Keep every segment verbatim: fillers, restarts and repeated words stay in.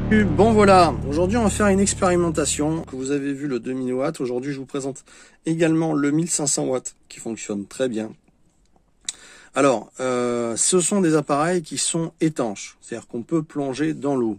Bon voilà, aujourd'hui on va faire une expérimentation. Que vous avez vu le deux mille watts, aujourd'hui je vous présente également le mille cinq cents watts qui fonctionne très bien. Alors, euh, ce sont des appareils qui sont étanches, c'est-à-dire qu'on peut plonger dans l'eau.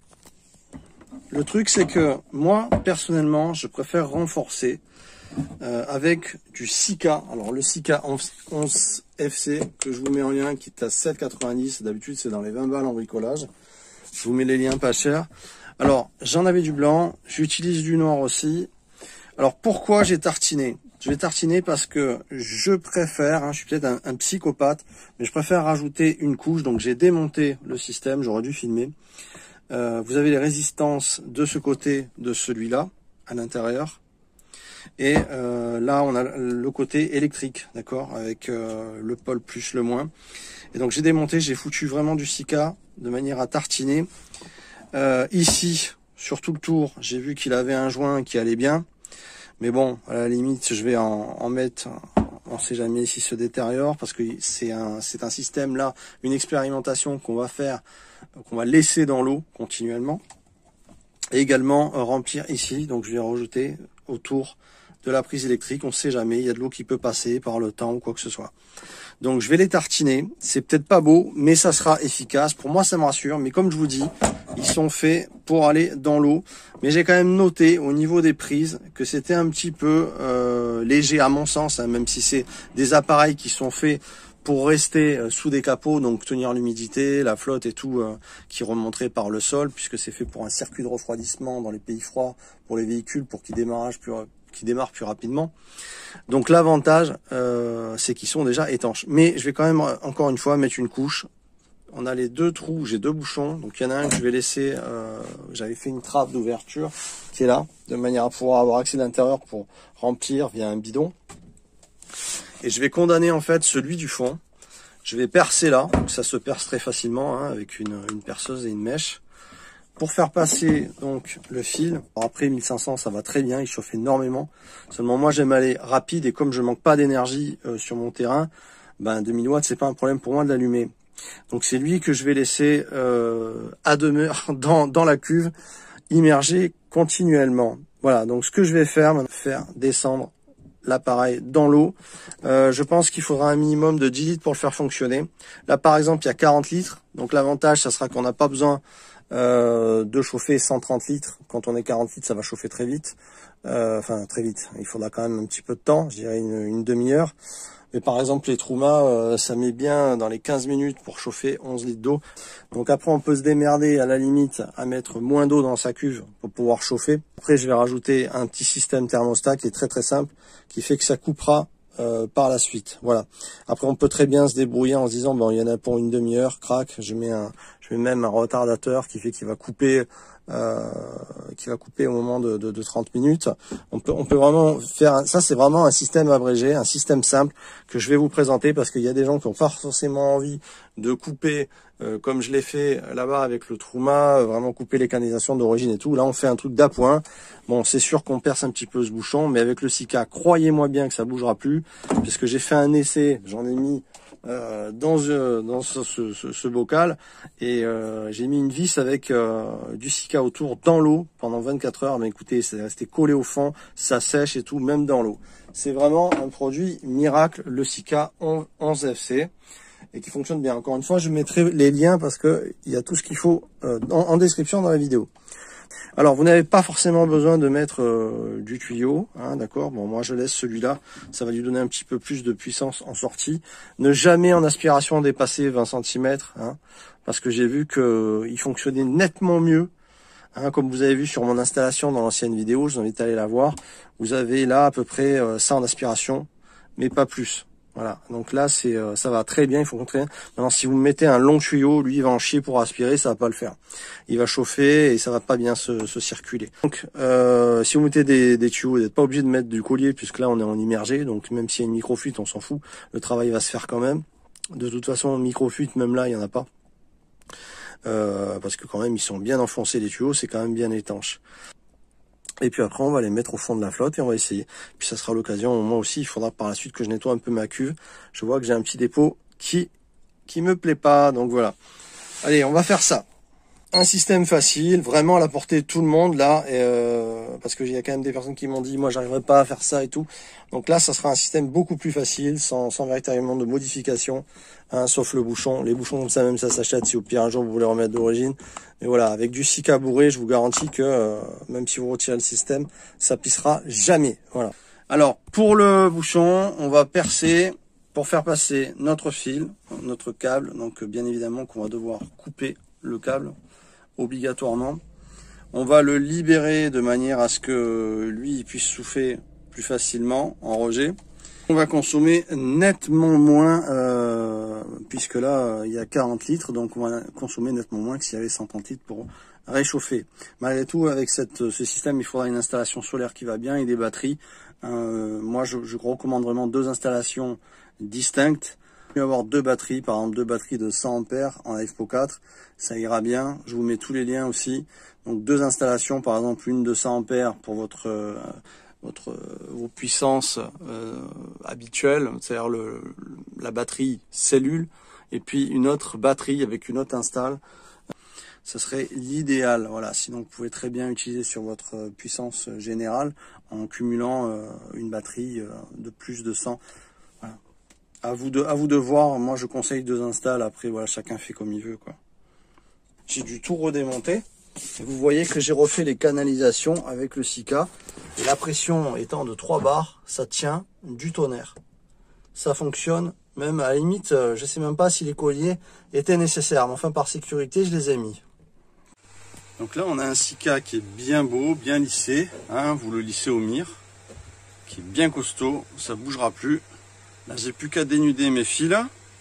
Le truc c'est que moi personnellement je préfère renforcer euh, avec du Sika. Alors le Sika onze F C que je vous mets en lien qui est à sept quatre-vingt-dix, d'habitude c'est dans les vingt balles en bricolage. Je vous mets les liens pas chers. Alors, j'en avais du blanc, j'utilise du noir aussi. Alors, pourquoi j'ai tartiné? Je vais tartiner parce que je préfère, hein, je suis peut-être un, un psychopathe, mais je préfère rajouter une couche. Donc, j'ai démonté le système, j'aurais dû filmer. Euh, vous avez les résistances de ce côté, de celui-là, à l'intérieur. Et euh, là, on a le côté électrique, d'accord, avec euh, le pôle plus le moins. Et donc, j'ai démonté, j'ai foutu vraiment du Sika de manière à tartiner. Euh, ici, sur tout le tour, j'ai vu qu'il avait un joint qui allait bien. Mais bon, à la limite, je vais en, en mettre, on sait jamais s'il se détériore, parce que c'est un, c'est un système là, une expérimentation qu'on va faire, qu'on va laisser dans l'eau continuellement. Et également euh, remplir ici, donc je vais rajouter autour de la prise électrique, on ne sait jamais, il y a de l'eau qui peut passer par le temps ou quoi que ce soit. Donc je vais les tartiner, c'est peut-être pas beau, mais ça sera efficace. Pour moi ça me rassure, mais comme je vous dis, ils sont faits pour aller dans l'eau. Mais j'ai quand même noté au niveau des prises que c'était un petit peu euh, léger à mon sens, hein, même si c'est des appareils qui sont faits pour rester euh, sous des capots, donc tenir l'humidité, la flotte et tout, euh, qui remonterait par le sol, puisque c'est fait pour un circuit de refroidissement dans les pays froids, pour les véhicules, pour qu'ils démarrent plus, qui démarrent plus rapidement. Donc l'avantage, euh, c'est qu'ils sont déjà étanches. Mais je vais quand même, encore une fois, mettre une couche. On a les deux trous, j'ai deux bouchons. Donc il y en a un que je vais laisser, euh, j'avais fait une trappe d'ouverture qui est là, de manière à pouvoir avoir accès à l'intérieur pour remplir via un bidon. Et je vais condamner en fait celui du fond. Je vais percer là, donc ça se perce très facilement, hein, avec une, une perceuse et une mèche. Pour faire passer donc le fil. Alors après mille cinq cents ça va très bien, il chauffe énormément. Seulement moi j'aime aller rapide et comme je manque pas d'énergie euh, sur mon terrain, ben deux mille watts c'est pas un problème pour moi de l'allumer. Donc c'est lui que je vais laisser euh, à demeure dans, dans la cuve, immergé continuellement. Voilà, donc ce que je vais faire, faire descendre l'appareil dans l'eau. Euh, je pense qu'il faudra un minimum de dix litres pour le faire fonctionner. Là par exemple il y a quarante litres, donc l'avantage ça sera qu'on n'a pas besoin Euh, de chauffer cent trente litres. Quand on est quarante litres, ça va chauffer très vite. Euh, enfin, très vite. Il faudra quand même un petit peu de temps, je dirais une, une demi-heure. Mais par exemple, les Truma, euh, ça met bien dans les quinze minutes pour chauffer onze litres d'eau. Donc après, on peut se démerder à la limite à mettre moins d'eau dans sa cuve pour pouvoir chauffer. Après, je vais rajouter un petit système thermostat qui est très très simple, qui fait que ça coupera Euh, par la suite. Voilà. Après, on peut très bien se débrouiller en se disant bon, il y en a pour une demi-heure, crac. Je mets un, je mets même un retardateur qui fait qu'il va couper, euh, qui va couper au moment de, de, de trente minutes. On peut, on peut vraiment faire un, ça, c'est vraiment un système abrégé, un système simple que je vais vous présenter parce qu'il y a des gens qui n'ont pas forcément envie de couper euh, comme je l'ai fait là-bas avec le Truma, vraiment couper les canalisations d'origine et tout. Là, on fait un truc d'appoint. Bon, c'est sûr qu'on perce un petit peu ce bouchon, mais avec le Sika, croyez-moi bien que ça bougera plus, puisque j'ai fait un essai, j'en ai mis euh, dans, euh, dans ce, ce, ce, ce bocal, et euh, j'ai mis une vis avec euh, du Sika autour dans l'eau pendant vingt-quatre heures. Mais écoutez, c'est resté collé au fond, ça sèche et tout, même dans l'eau. C'est vraiment un produit miracle, le Sika onze F C, et qui fonctionne bien. Encore une fois, je mettrai les liens parce que il y a tout ce qu'il faut euh, en, en description dans la vidéo. Alors, vous n'avez pas forcément besoin de mettre euh, du tuyau, hein, d'accord. Bon, moi, je laisse celui-là. Ça va lui donner un petit peu plus de puissance en sortie. Ne jamais en aspiration dépasser vingt centimètres, hein, parce que j'ai vu que il fonctionnait nettement mieux. Hein, comme vous avez vu sur mon installation dans l'ancienne vidéo, je vous invite à aller la voir. Vous avez là à peu près euh, ça en aspiration, mais pas plus. Voilà, donc là c'est euh, ça va très bien, il faut contrer. Maintenant si vous mettez un long tuyau, lui il va en chier pour aspirer, ça va pas le faire. Il va chauffer et ça va pas bien se, se circuler. Donc euh, si vous mettez des, des tuyaux, vous n'êtes pas obligé de mettre du collier puisque là on est en immergé, donc même s'il y a une micro-fuite, on s'en fout, le travail va se faire quand même. De toute façon, micro-fuite, même là il y en a pas. Euh, parce que quand même ils sont bien enfoncés les tuyaux, c'est quand même bien étanche. Et puis après, on va les mettre au fond de la flotte et on va essayer. Puis ça sera l'occasion, moi aussi, il faudra par la suite que je nettoie un peu ma cuve. Je vois que j'ai un petit dépôt qui qui me plaît pas, donc voilà. Allez, on va faire ça. un système facile, vraiment à la portée de tout le monde là, et euh, parce que il y a quand même des personnes qui m'ont dit moi j'arriverai pas à faire ça et tout. Donc là ça sera un système beaucoup plus facile, sans, sans véritablement de modification, hein, sauf le bouchon. Les bouchons comme ça même ça s'achète si au pire un jour vous voulez remettre d'origine. Mais voilà, avec du Sika bourré, je vous garantis que euh, même si vous retirez le système, ça pissera jamais. Voilà. Alors pour le bouchon, on va percer pour faire passer notre fil, notre câble. Donc bien évidemment qu'on va devoir couper le câble obligatoirement. On va le libérer de manière à ce que lui il puisse souffler plus facilement en rejet. On va consommer nettement moins, euh, puisque là il y a quarante litres, donc on va consommer nettement moins que s'il y avait cent trente litres pour réchauffer. Malgré tout, avec cette, ce système, il faudra une installation solaire qui va bien et des batteries. Euh, moi, je, je recommande vraiment deux installations distinctes. Mieux avoir deux batteries, par exemple deux batteries de cent ampères en A F P O quatre, ça ira bien. Je vous mets tous les liens aussi. Donc deux installations, par exemple une de cent ampères pour votre euh, votre euh, vos puissances euh, habituelles, c'est-à-dire le la batterie cellule, et puis une autre batterie avec une autre install. Ça serait l'idéal. Voilà. Sinon, vous pouvez très bien utiliser sur votre puissance générale en cumulant euh, une batterie euh, de plus de cent. Voilà. À vous de, à vous de voir. Moi, je conseille deux installs. Après, voilà, chacun fait comme il veut, quoi. J'ai dû tout redémonter. Vous voyez que j'ai refait les canalisations avec le Sika. Et la pression étant de trois bars, ça tient du tonnerre. Ça fonctionne. Même à la limite, je sais même pas si les colliers étaient nécessaires. Mais enfin, par sécurité, je les ai mis. Donc là, on a un Sika qui est bien beau, bien lissé. Hein, vous le lissez au mire. Qui est bien costaud. Ça bougera plus. Là, j'ai plus qu'à dénuder mes fils.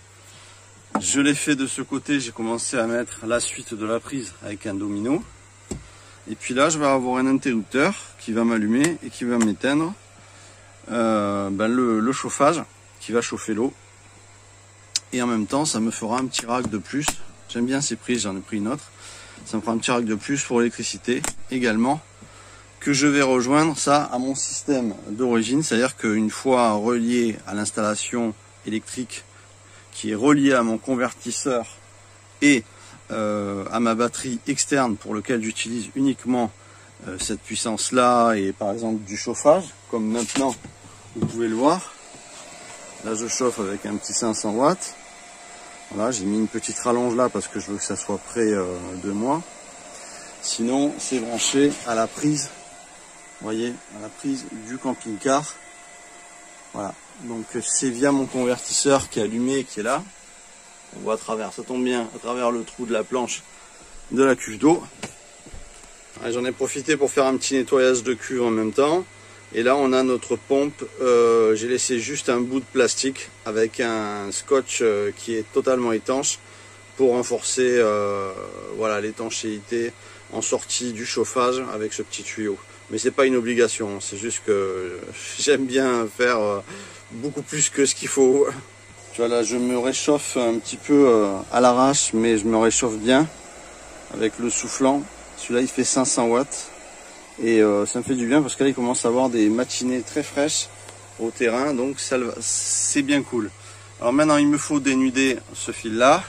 Je l'ai fait de ce côté. J'ai commencé à mettre la suite de la prise avec un domino. Et puis là, je vais avoir un interrupteur qui va m'allumer et qui va m'éteindre euh, ben le, le chauffage qui va chauffer l'eau. Et en même temps, ça me fera un petit rack de plus. J'aime bien ces prises, j'en ai pris une autre. Ça me fera un petit rack de plus pour l'électricité également, que je vais rejoindre ça à mon système d'origine. C'est-à-dire qu'une fois relié à l'installation électrique qui est reliée à mon convertisseur et euh, à ma batterie externe pour lequel j'utilise uniquement euh, cette puissance-là et par exemple du chauffage, comme maintenant vous pouvez le voir. Là, je chauffe avec un petit cinq cents watts. Voilà, j'ai mis une petite rallonge là parce que je veux que ça soit près euh, de moi. Sinon, c'est branché à la prise, vous voyez, à la prise du camping-car. Voilà, donc c'est via mon convertisseur qui est allumé et qui est là. On voit à travers, ça tombe bien, à travers le trou de la planche de la cuve d'eau. J'en ai profité pour faire un petit nettoyage de cuve en même temps. Et là, on a notre pompe. Euh, j'ai laissé juste un bout de plastique avec un scotch euh, qui est totalement étanche pour renforcer euh, voilà, l'étanchéité en sortie du chauffage avec ce petit tuyau. Mais c'est pas une obligation, c'est juste que j'aime bien faire euh, beaucoup plus que ce qu'il faut. Tu vois, là, je me réchauffe un petit peu euh, à l'arrache, mais je me réchauffe bien avec le soufflant. Celui-là, il fait cinq cents watts. Et euh, ça me fait du bien parce que là il commence à avoir des matinées très fraîches au terrain, donc ça c'est bien cool. Alors maintenant il me faut dénuder ce fil là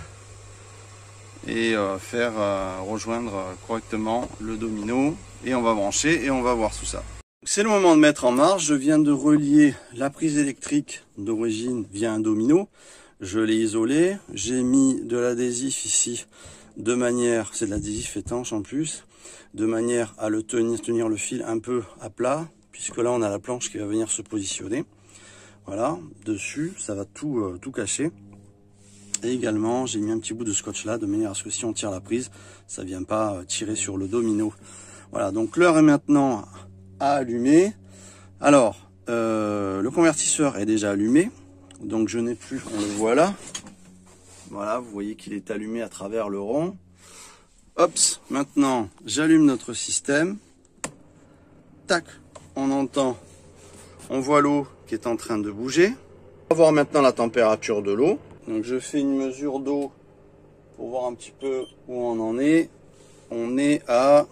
et euh, faire euh, rejoindre correctement le domino, et on va brancher et on va voir tout ça. C'est le moment de mettre en marche. Je viens de relier la prise électrique d'origine via un domino. Je l'ai isolé, j'ai mis de l'adhésif ici de manière, c'est de l'adhésif étanche en plus, de manière à le tenir, tenir le fil un peu à plat, puisque là on a la planche qui va venir se positionner. Voilà, dessus, ça va tout, euh, tout cacher. Et également, j'ai mis un petit bout de scotch là, de manière à ce que si on tire la prise, ça ne vient pas tirer sur le domino. Voilà, donc l'heure est maintenant à allumer. Alors, euh, le convertisseur est déjà allumé, donc je n'ai plus, on le voit là. Voilà, vous voyez qu'il est allumé à travers le rond. Hop, maintenant j'allume notre système. Tac, on entend, on voit l'eau qui est en train de bouger. On va voir maintenant la température de l'eau. Donc je fais une mesure d'eau pour voir un petit peu où on en est. On est à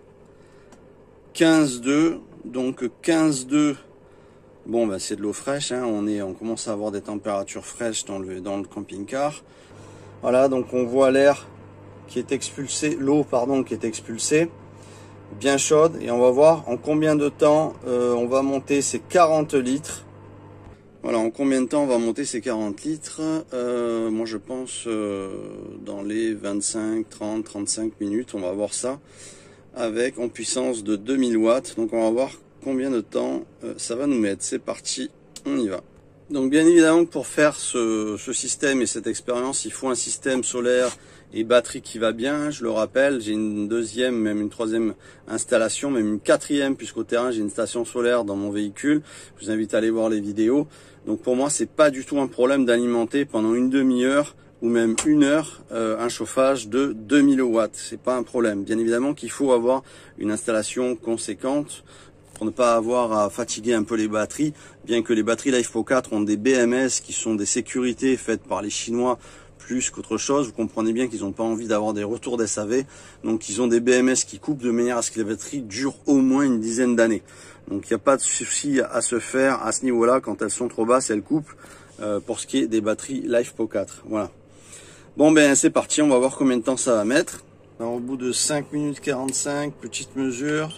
quinze deux, donc quinze deux. Bon, bah, c'est de l'eau fraîche, hein. on, est, on commence à avoir des températures fraîches dans le, dans le camping-car. Voilà, donc on voit l'air qui est expulsée, l'eau pardon qui est expulsée, bien chaude, et on va voir en combien de temps euh, on va monter ces quarante litres. Voilà, en combien de temps on va monter ces quarante litres. euh, Moi je pense euh, dans les vingt-cinq, trente, trente-cinq minutes, on va voir ça avec en puissance de deux mille watts. Donc on va voir combien de temps euh, ça va nous mettre. C'est parti, on y va. Donc bien évidemment pour faire ce, ce système et cette expérience, il faut un système solaire et batterie qui va bien. Je le rappelle, j'ai une deuxième, même une troisième installation, même une quatrième, puisqu'au terrain j'ai une station solaire dans mon véhicule. Je vous invite à aller voir les vidéos. Donc pour moi c'est pas du tout un problème d'alimenter pendant une demi-heure ou même une heure euh, un chauffage de deux mille watts. C'est pas un problème. Bien évidemment qu'il faut avoir une installation conséquente pour ne pas avoir à fatiguer un peu les batteries, bien que les batteries LiFePO quatre ont des B M S qui sont des sécurités faites par les Chinois plus qu'autre chose. Vous comprenez bien qu'ils n'ont pas envie d'avoir des retours d'S A V, donc ils ont des B M S qui coupent de manière à ce que les batteries durent au moins une dizaine d'années. Donc il n'y a pas de souci à se faire à ce niveau-là. Quand elles sont trop basses, elles coupent, euh, pour ce qui est des batteries LiFePO quatre. Voilà. Bon ben c'est parti, on va voir combien de temps ça va mettre. Alors, au bout de cinq minutes quarante-cinq, petite mesure.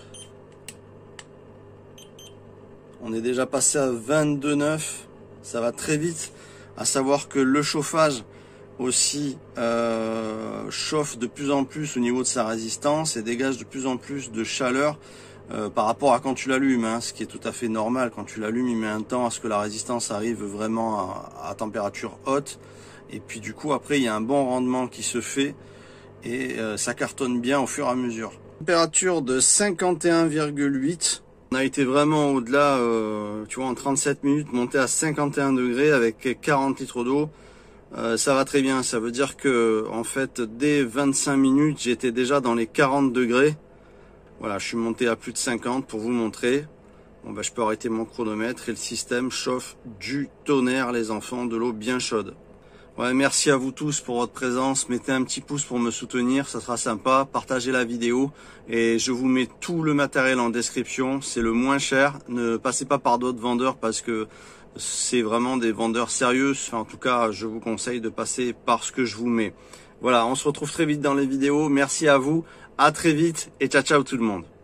On est déjà passé à vingt-deux virgule neuf, ça va très vite. À savoir que le chauffage aussi euh, chauffe de plus en plus au niveau de sa résistance et dégage de plus en plus de chaleur euh, par rapport à quand tu l'allumes, hein, ce qui est tout à fait normal. Quand tu l'allumes, il met un temps à ce que la résistance arrive vraiment à, à température haute. Et puis du coup, après, il y a un bon rendement qui se fait et euh, ça cartonne bien au fur et à mesure. Température de cinquante et un virgule huit. On a été vraiment au-delà, euh, tu vois, en trente-sept minutes, monté à cinquante et un degrés avec quarante litres d'eau. Euh, ça va très bien. Ça veut dire que, en fait, dès vingt-cinq minutes, j'étais déjà dans les quarante degrés. Voilà, je suis monté à plus de cinquante pour vous montrer. Bon, ben, je peux arrêter mon chronomètre et le système chauffe du tonnerre, les enfants, de l'eau bien chaude. Ouais, merci à vous tous pour votre présence. Mettez un petit pouce pour me soutenir, ça sera sympa. Partagez la vidéo et je vous mets tout le matériel en description. C'est le moins cher. Ne passez pas par d'autres vendeurs parce que c'est vraiment des vendeurs sérieux. Enfin, en tout cas, je vous conseille de passer par ce que je vous mets. Voilà, on se retrouve très vite dans les vidéos. Merci à vous. À très vite et ciao ciao tout le monde.